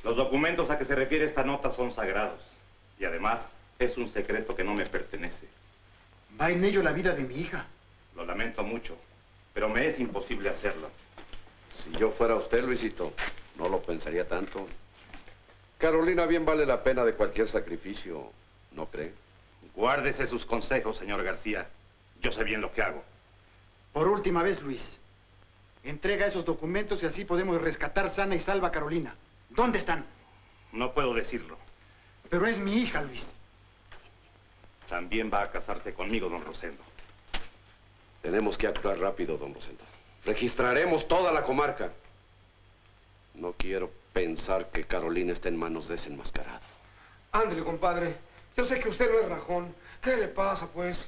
Los documentos a que se refiere esta nota son sagrados. Y además, es un secreto que no me pertenece. Va en ello la vida de mi hija. Lo lamento mucho, pero me es imposible hacerlo. Si yo fuera usted, Luisito, no lo pensaría tanto. Carolina bien vale la pena de cualquier sacrificio, ¿no cree? Guárdese sus consejos, señor García. Yo sé bien lo que hago. Por última vez, Luis. Entrega esos documentos y así podemos rescatar sana y salva a Carolina. ¿Dónde están? No puedo decirlo. Pero es mi hija, Luis. También va a casarse conmigo, don Rosendo. Tenemos que actuar rápido, don Rosendo. Registraremos toda la comarca. No quiero pensar que Carolina está en manos de ese enmascarado. Ándale, compadre. Yo sé que usted no es rajón. ¿Qué le pasa, pues?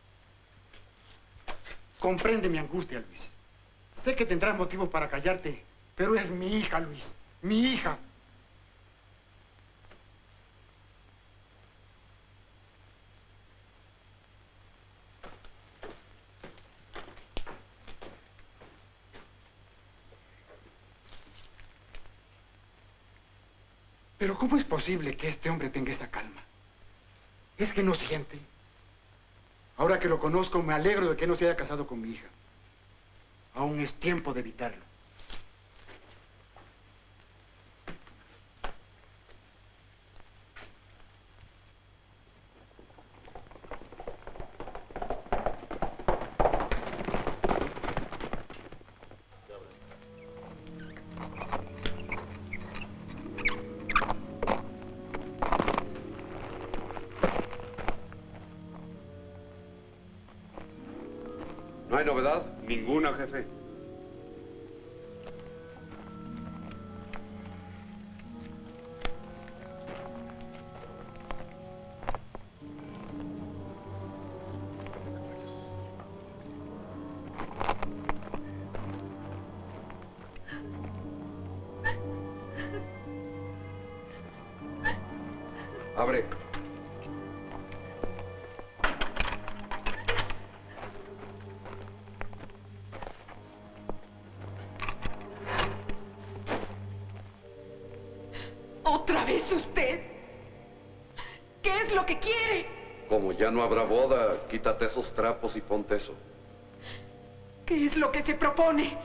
Comprende mi angustia, Luis. Sé que tendrás motivos para callarte, pero es mi hija, Luis. Mi hija. Pero ¿cómo es posible que este hombre tenga esa calma? ¿Es que no siente? Ahora que lo conozco, me alegro de que no se haya casado con mi hija. Aún es tiempo de evitarlo. ¿No hay novedad? Ninguna, jefe. Abre. ¿Otra vez usted? ¿Qué es lo que quiere? Como ya no habrá boda, quítate esos trapos y ponte eso. ¿Qué es lo que se propone?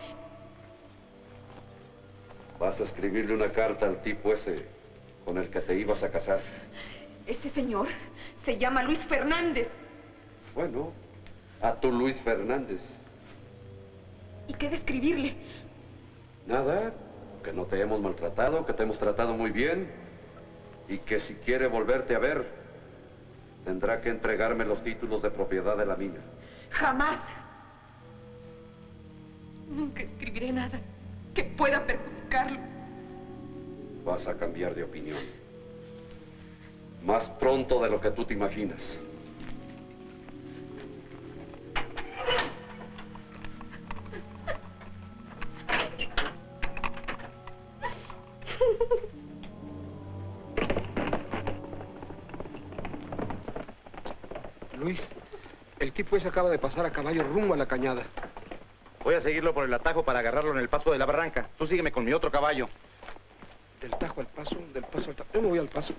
Vas a escribirle una carta al tipo ese con el que te ibas a casar. Ese señor se llama Luis Fernández. Bueno, a tu Luis Fernández. ¿Y qué de escribirle? Nada, que no te hemos maltratado, que te hemos tratado muy bien y que si quiere volverte a ver, tendrá que entregarme los títulos de propiedad de la mina. Jamás. Nunca escribiré nada que pueda perjudicarlo. Vas a cambiar de opinión. Más pronto de lo que tú te imaginas. Luis, el tipo ese acaba de pasar a caballo rumbo a la cañada. Voy a seguirlo por el atajo para agarrarlo en el paso de la barranca. Tú sígueme con mi otro caballo. Del tajo al paso, del paso al tajo. Yo me voy al paso.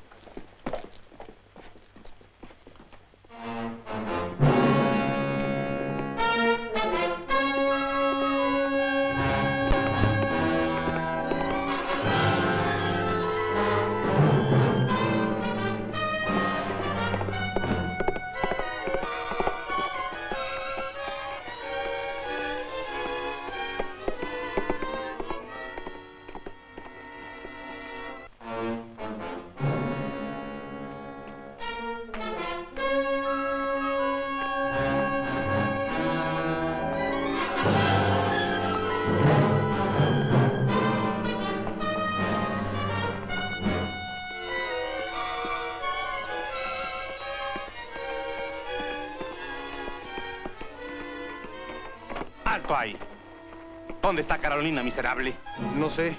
¡Alto ahí! ¿Dónde está Carolina, miserable? No sé.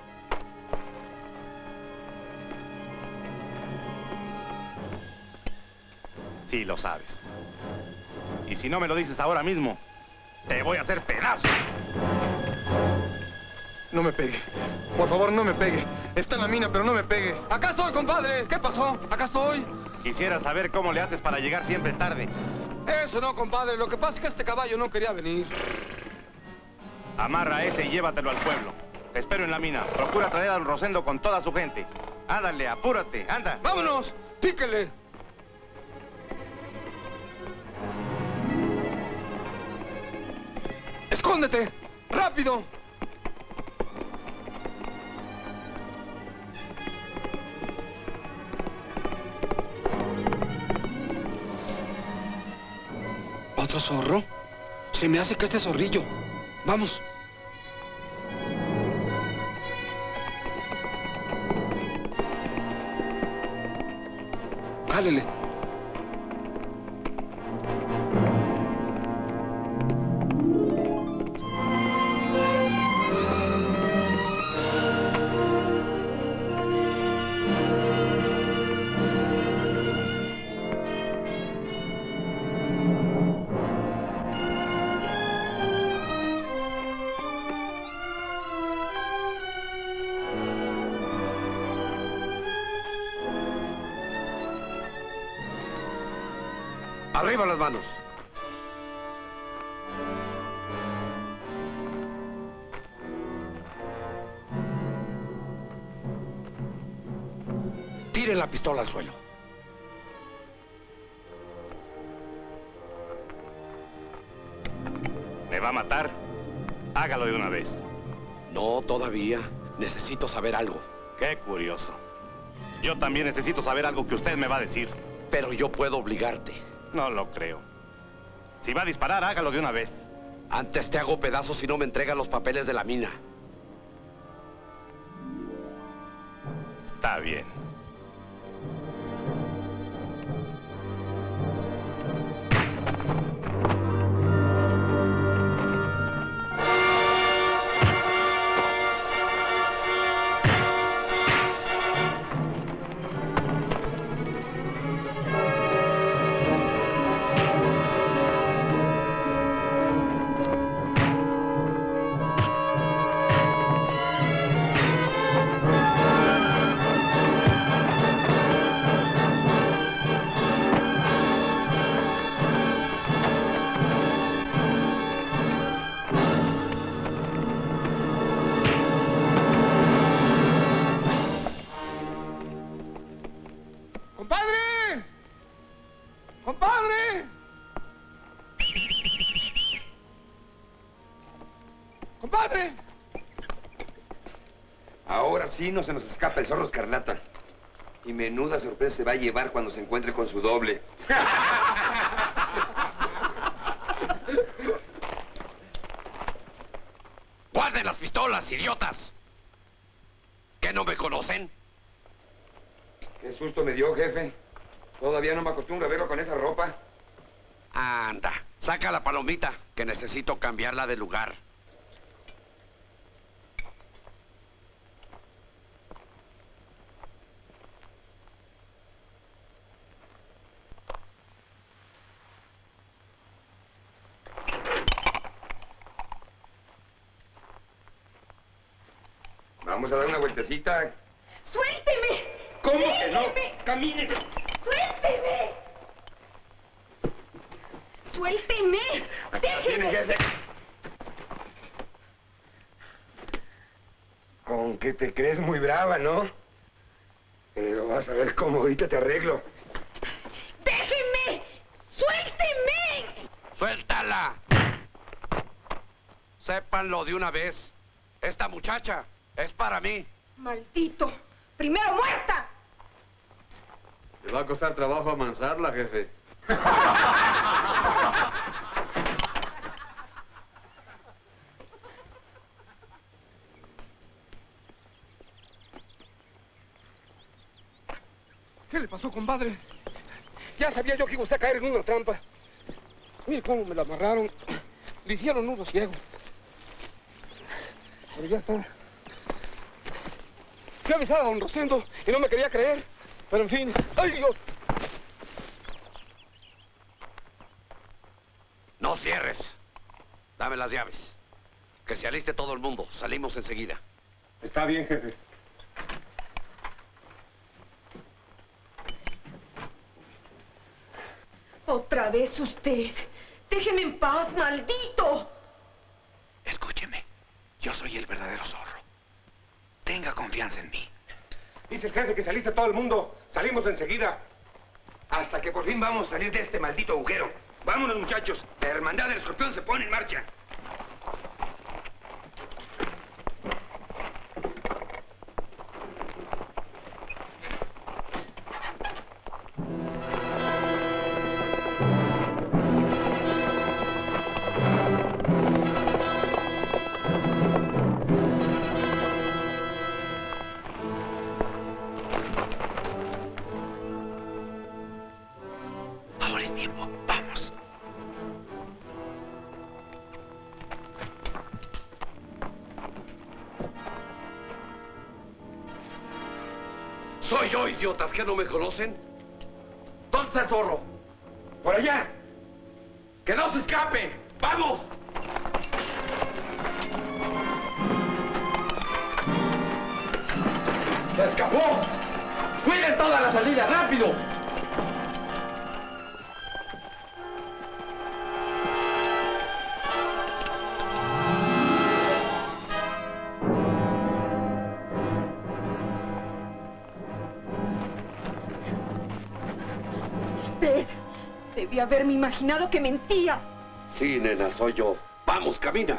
Sí, lo sabes. Y si no me lo dices ahora mismo, te voy a hacer pedazos. No me pegue. Por favor, no me pegue. Está en la mina, pero no me pegue. Acá estoy, compadre. ¿Qué pasó? Acá estoy. Quisiera saber cómo le haces para llegar siempre tarde. Eso no, compadre. Lo que pasa es que este caballo no quería venir. Amarra a ese y llévatelo al pueblo. Te espero en la mina. Procura traer a don Rosendo con toda su gente. Ándale, apúrate, anda. ¡Vámonos! ¡Píquele! ¡Escóndete! ¡Rápido! ¿Otro zorro? Se me hace que este zorrillo. Vamos. Jálele. Arriba las manos. Tire la pistola al suelo. ¿Me va a matar? Hágalo de una vez. No, todavía. Necesito saber algo. Qué curioso. Yo también necesito saber algo que usted me va a decir. Pero yo puedo obligarte. No lo creo. Si va a disparar, hágalo de una vez. Antes te hago pedazos si no me entregas los papeles de la mina. Está bien. ¡Compadre! ¡Compadre! ¡Compadre! Ahora sí no se nos escapa el zorro escarlata. Y menuda sorpresa se va a llevar cuando se encuentre con su doble. ¡Guarden las pistolas, idiotas! ¿Qué, no me conocen? Qué susto me dio, jefe. Todavía no me acostumbro a verlo con esa ropa. Anda, saca la palomita, que necesito cambiarla de lugar. Vamos a dar una vueltecita. ¡Suélteme! ¿Cómo que no? ¡Déjeme! ¡Camine! ¡Suélteme! ¡Suélteme! Tiene ¡Déjeme! jefe. Con que te crees muy brava, ¿no? Pero vas a ver cómo ahorita te arreglo. ¡Déjeme! ¡Suélteme! ¡Suéltala! Sépanlo de una vez. Esta muchacha es para mí. ¡Maldito! ¡Primero muerta! Le va a costar trabajo amansarla, jefe. ¿Qué le pasó, compadre? Ya sabía yo que iba usted a caer en una trampa. Mire cómo me la amarraron. Le hicieron nudo ciego. Pero ya está. Fui a avisar a don Rosendo y no me quería creer. Pero en fin. ¡Ay, Dios! No cierres. Dame las llaves. Que se aliste todo el mundo. Salimos enseguida. Está bien, jefe. Otra vez usted. Déjeme en paz, maldito. Escúcheme. Yo soy el verdadero zorro. Tenga confianza en mí. Dice el jefe que saliste todo el mundo. Salimos enseguida. Hasta que por fin vamos a salir de este maldito agujero. Vámonos, muchachos. La hermandad del escorpión se pone en marcha. Ahora es tiempo. Vamos. Soy yo, idiotas, que no me conocen. ¿Dónde está el zorro? ¡Por allá! ¡Que no se escape! ¡Vamos! ¡Se escapó! ¡Cuiden toda la salida! ¡Rápido! Usted debía haberme imaginado que mentía. Sí, nena, soy yo. ¡Vamos, camina!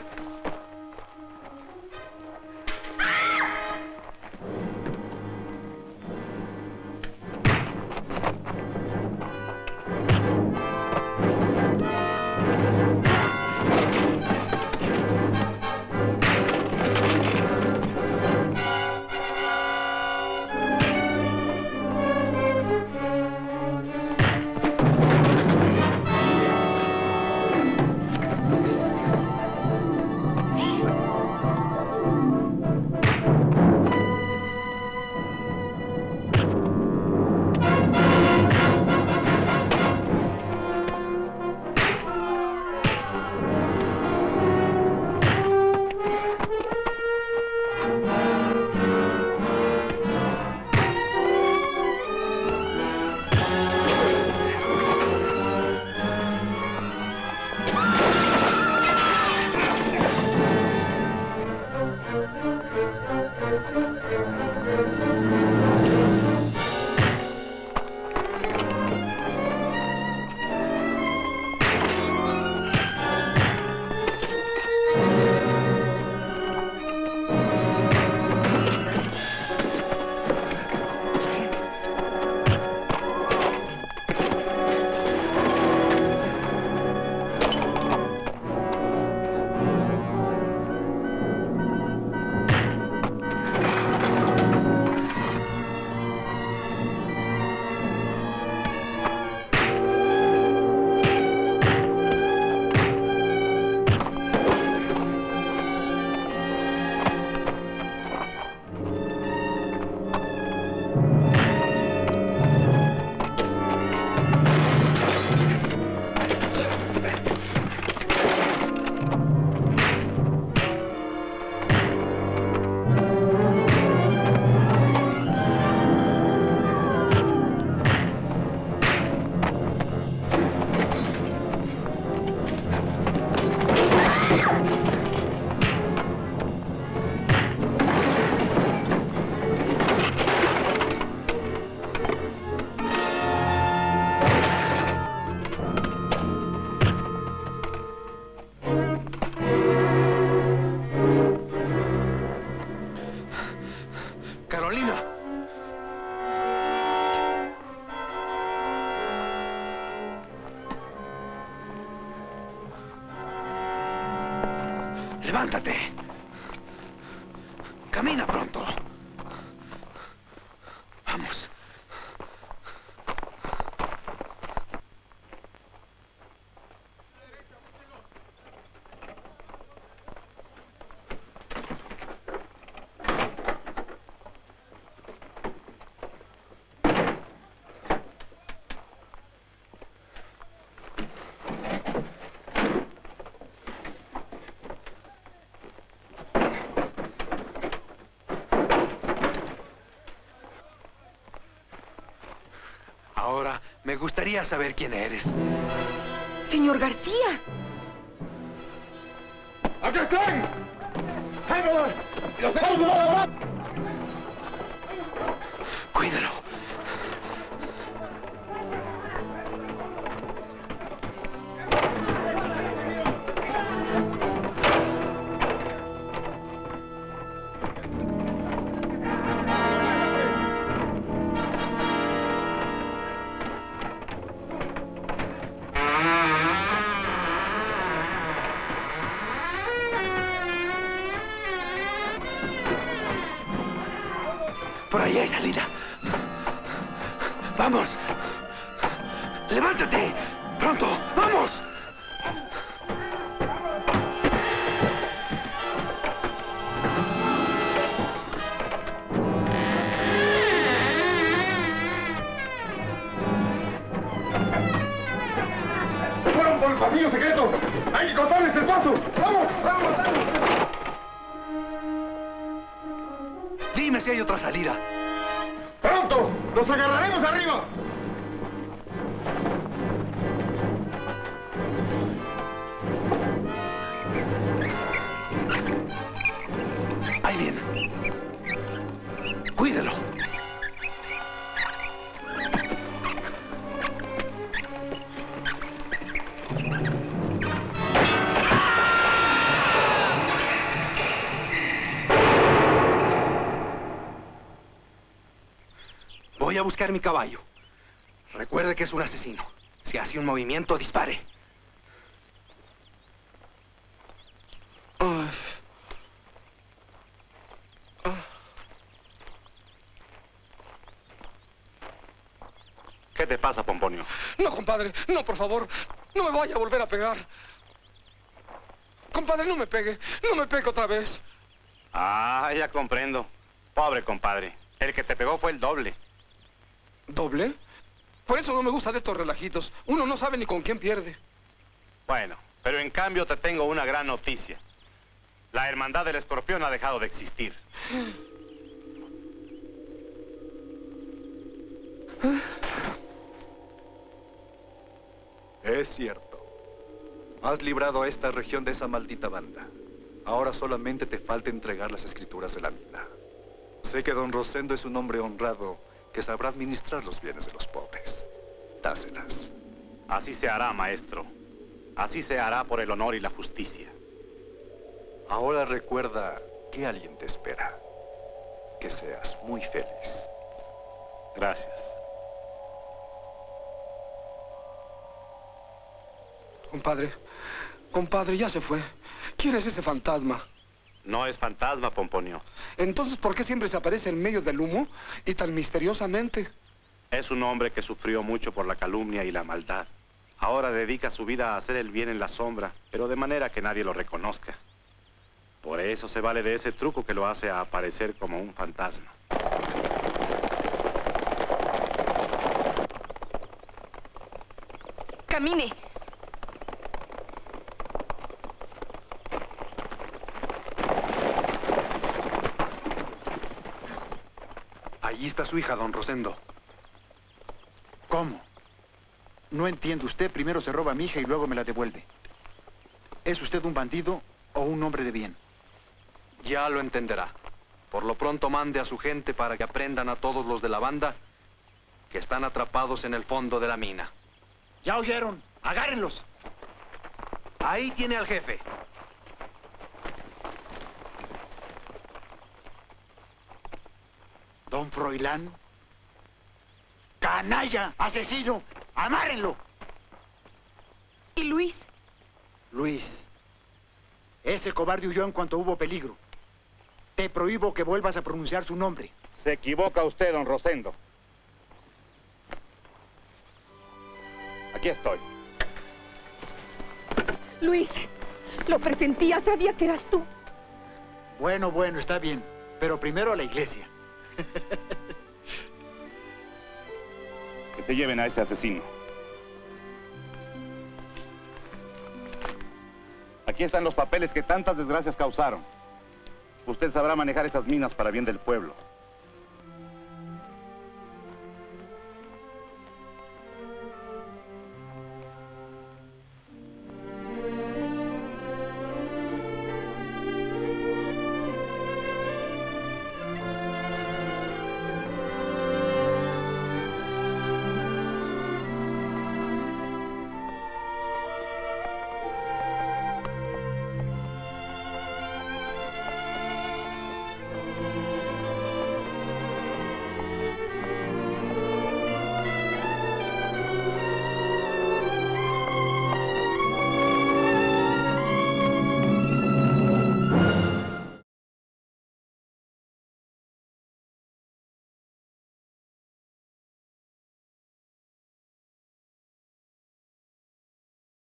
Levántate. Camina pronto. Vamos. Me gustaría saber quién eres. Señor García. ¡Aquí están! ¡Los hemos llevado a... Cuídalo. Por ahí hay salida. ¡Vamos! ¡Levántate! ¡Pronto! ¡Vamos! ¡Fueron por el pasillo secreto! ¡Hay que cortarles el paso! ¡Vamos! ¡Vamos! ¡Vamos! Dime si hay otra salida. ¡Pronto! ¡Nos agarraremos arriba! Ahí viene. Cuídalo. Voy a buscar mi caballo. Recuerde que es un asesino. Si hace un movimiento, dispare. Ay. ¿Qué te pasa, Pomponio? No, compadre, no, por favor. No me vaya a volver a pegar. Compadre, no me pegue. No me pegue otra vez. Ah, ya comprendo. Pobre compadre. El que te pegó fue el doble. ¿Doble? Por eso no me gustan estos relajitos. Uno no sabe ni con quién pierde. Bueno, pero en cambio te tengo una gran noticia. La Hermandad del Escorpión ha dejado de existir. Es cierto. Has librado a esta región de esa maldita banda. Ahora solamente te falta entregar las escrituras de la mina. Sé que don Rosendo es un hombre honrado que sabrá administrar los bienes de los pobres. Dáselas. Así se hará, maestro. Así se hará por el honor y la justicia. Ahora recuerda que alguien te espera. Que seas muy feliz. Gracias. Compadre, compadre, ya se fue. ¿Quién es ese fantasma? No es fantasma, Pomponio. Entonces, ¿por qué siempre se aparece en medio del humo y tan misteriosamente? Es un hombre que sufrió mucho por la calumnia y la maldad. Ahora dedica su vida a hacer el bien en la sombra, pero de manera que nadie lo reconozca. Por eso se vale de ese truco que lo hace a aparecer como un fantasma. Camine. Allí está su hija, don Rosendo. ¿Cómo? No entiendo. Usted primero se roba a mi hija y luego me la devuelve. ¿Es usted un bandido o un hombre de bien? Ya lo entenderá. Por lo pronto mande a su gente para que aprendan a todos los de la banda que están atrapados en el fondo de la mina. ¿Ya oyeron? ¡Agárrenlos! Ahí tiene al jefe. Don Froilán. ¡Canalla! ¡Asesino! ¡Amárrenlo! ¿Y Luis? Luis. Ese cobarde huyó en cuanto hubo peligro. Te prohíbo que vuelvas a pronunciar su nombre. Se equivoca usted, don Rosendo. Aquí estoy. Luis, lo presentía, sabía que eras tú. Bueno, bueno, está bien. Pero primero a la iglesia. Que se lleven a ese asesino. Aquí están los papeles que tantas desgracias causaron. Usted sabrá manejar esas minas para bien del pueblo.